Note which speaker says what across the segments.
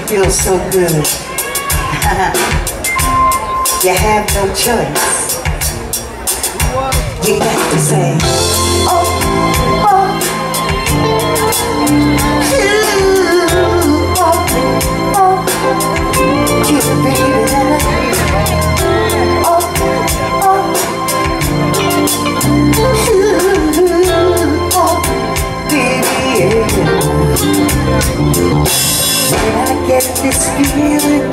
Speaker 1: feels so good. You have no choice. You got to say, oh, oh, ooh, oh, oh, you baby, oh, oh, ooh, oh, baby, when I get this feeling,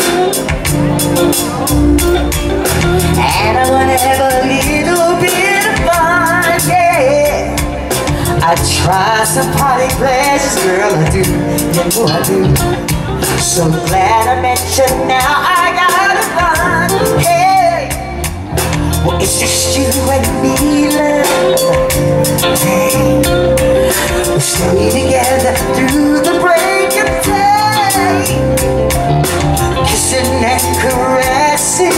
Speaker 1: and I wanna have a little bit of fun, yeah. I try some party pleasures, girl, I do, you know I do. So glad I met you, now I gotta run, hey. Well, it's just you and me, love, hey. We'll stay together through the break of day, kissing and caressing.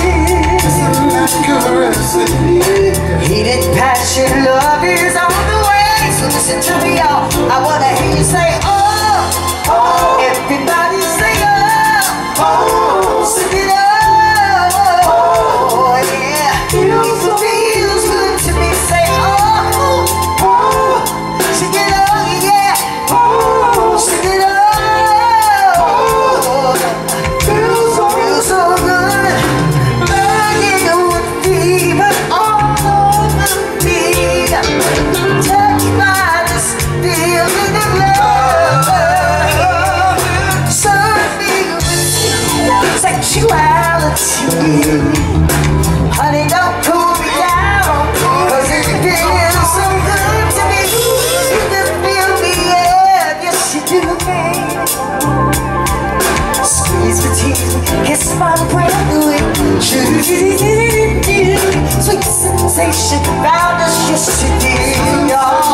Speaker 1: Heated passion, love is on the way. So listen to me, y'all. I wanna hear you say, oh, oh. Everybody say, oh, oh. Sing it up, oh, yeah. Feels good to me. Say, oh, oh. Sing it up, yeah. Oh, sing it up, oh. Feels so good. Honey, don't cool me down, 'cause it feels so good to me. You can feel me, yeah, yes you do, baby. Squeeze me, tease me, kiss my brand new sweet sensation found us yesterday, y'all.